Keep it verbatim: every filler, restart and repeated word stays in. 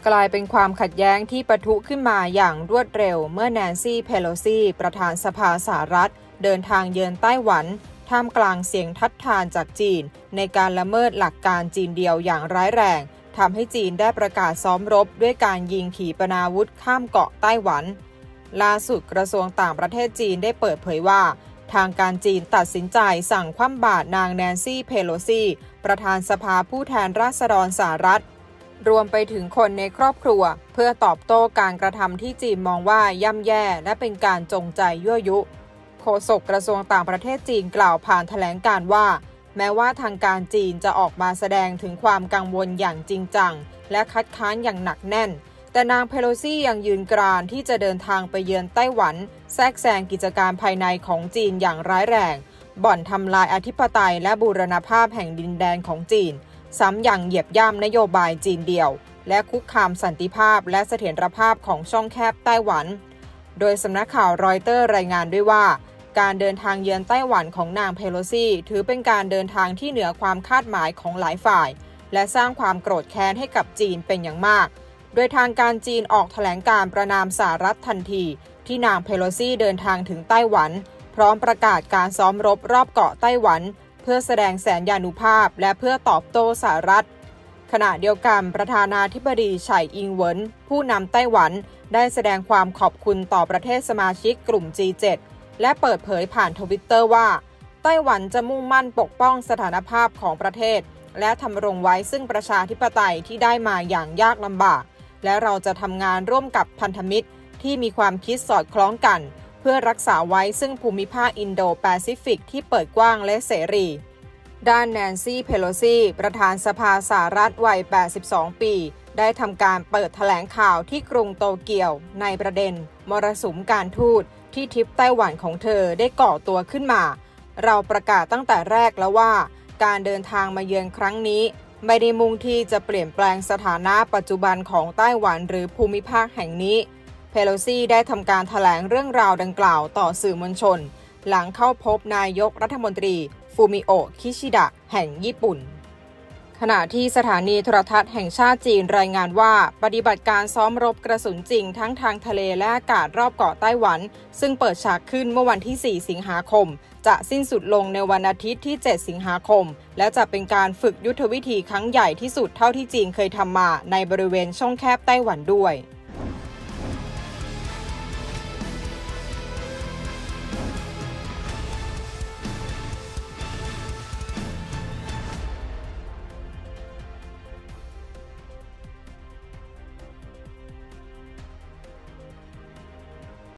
กลายเป็นความขัดแย้งที่ปะทุขึ้นมาอย่างรวดเร็วเมื่อแนนซี่ เพโลซีประธานสภาสหรัฐเดินทางเยือนไต้หวันท่ามกลางเสียงทัดทานจากจีนในการละเมิดหลักการจีนเดียวอย่างร้ายแรงทำให้จีนได้ประกาศซ้อมรบด้วยการยิงขีปนาวุธข้ามเกาะไต้หวันล่าสุดกระทรวงต่างประเทศจีนได้เปิดเผยว่าทางการจีนตัดสินใจสั่งคว่ำบาตรนางแนนซี่ เพโลซีประธานสภาผู้แทนราษฎรสหรัฐรวมไปถึงคนในครอบครัวเพื่อตอบโต้การกระทำที่จีนมองว่าย่ำแย่และเป็นการจงใจยั่วยุโฆษกกระทรวงต่างประเทศจีนกล่าวผ่านแถลงการณ์ว่าแม้ว่าทางการจีนจะออกมาแสดงถึงความกังวลอย่างจริงจังและคัดค้านอย่างหนักแน่นแต่นางเพโลซียังยืนกรานที่จะเดินทางไปเยือนไต้หวันแทรกแซงกิจการภายในของจีนอย่างร้ายแรงบ่อนทำลายอธิปไตยและบูรณภาพแห่งดินแดนของจีนซ้ำอย่างเหยียบย่ำนโยบายจีนเดี่ยวและคุกคามสันติภาพและเสถียรภาพของช่องแคบไต้หวันโดยสำนักข่าวรอยเตอร์รายงานด้วยว่าการเดินทางเยือนไต้หวันของนางเพโลซีถือเป็นการเดินทางที่เหนือความคาดหมายของหลายฝ่ายและสร้างความโกรธแค้นให้กับจีนเป็นอย่างมากโดยทางการจีนออกแถลงการประณามสหรัฐทันทีที่นางเพโลซีเดินทางถึงไต้หวันพร้อมประกาศการซ้อมรบรอบเกาะไต้หวันเพื่อแสดงแสนยานุภาพและเพื่อตอบโต้สหรัฐขณะเดียวกันประธานาธิบดีไฉอิงเหวินผู้นำไต้หวันได้แสดงความขอบคุณต่อประเทศสมาชิกกลุ่ม จี เจ็ด และเปิดเผยผ่านทวิตเตอร์ว่าไต้หวันจะมุ่งมั่นปกป้องสถานภาพของประเทศและทำรงไว้ซึ่งประชาธิปไตยที่ได้มาอย่างยากลำบากและเราจะทำงานร่วมกับพันธมิตรที่มีความคิดสอดคล้องกันเพื่อรักษาไว้ซึ่งภูมิภาคอินโดแปซิฟิกที่เปิดกว้างและเสรีด้านแนนซี่ เพโลซีประธานสภาสหรัฐวัย แปดสิบสอง ปีได้ทำการเปิดแถลงข่าวที่กรุงโตเกียวในประเด็นมรสุมการทูตที่ทริปไต้หวันของเธอได้ก่อตัวขึ้นมาเราประกาศตั้งแต่แรกแล้วว่าการเดินทางมาเยือนครั้งนี้ไม่ได้มุ่งที่จะเปลี่ยนแปลงสถานะปัจจุบันของไต้หวันหรือภูมิภาคแห่งนี้เพโลซีได้ทำการแถลงเรื่องราวดังกล่าวต่อสื่อมวลชนหลังเข้าพบนายกรัฐมนตรีฟูมิโอะคิชิดะแห่งญี่ปุ่นขณะที่สถานีโทรทัศน์แห่งชาติจีนรายงานว่าปฏิบัติการซ้อมรบกระสุนจริงทั้งทางทะเลและอากาศรอบเกาะไต้หวันซึ่งเปิดฉากขึ้นเมื่อวันที่ สี่ สิงหาคมจะสิ้นสุดลงในวันอาทิตย์ที่ เจ็ด สิงหาคมและจะเป็นการฝึกยุทธวิธีครั้งใหญ่ที่สุดเท่าที่จีนเคยทำมาในบริเวณช่องแคบไต้หวันด้วย